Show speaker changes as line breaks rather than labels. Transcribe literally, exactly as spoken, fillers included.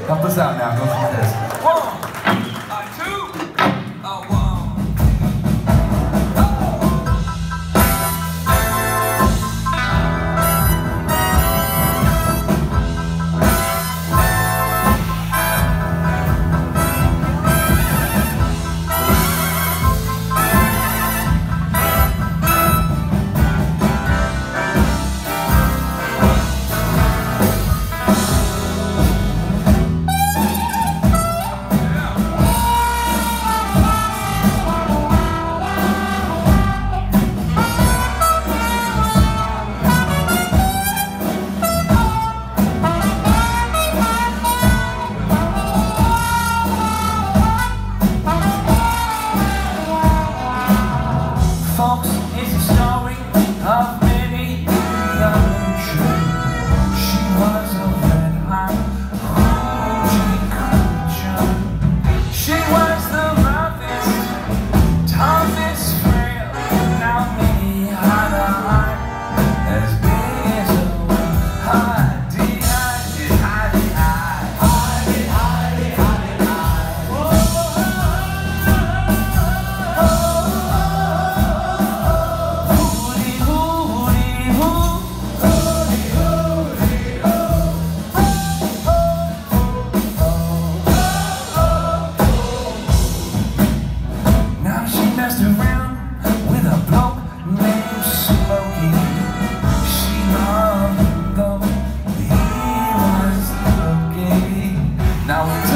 Help us out now. Go through this.
One, uh, two, uh, one. Folks, it's a story of many young true. She was a red hot, raging creature. She was the roughest, toughest frail. Now me had a heart as big as a hidey, hidey, hidey, hidey, hidey, hidey, hidey. Messed around with a bloke named Smokey. She loved him though he was looking. Now